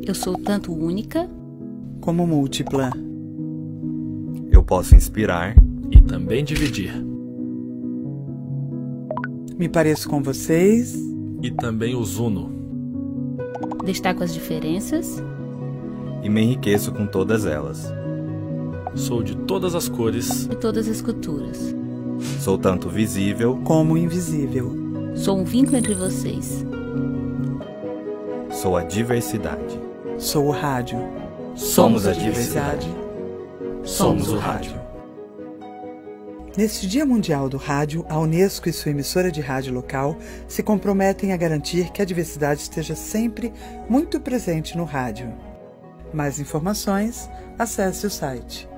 Eu sou tanto única como múltipla. Eu posso inspirar e também dividir. Me pareço com vocês e também os uno. Destaco as diferenças e me enriqueço com todas elas. Sou de todas as cores e todas as culturas. Sou tanto visível como invisível. Sou um vínculo entre vocês. Sou a diversidade. Sou o rádio. Somos a diversidade. Somos o rádio. Neste Dia Mundial do Rádio, a Unesco e sua emissora de rádio local se comprometem a garantir que a diversidade esteja sempre muito presente no rádio. Mais informações, acesse o site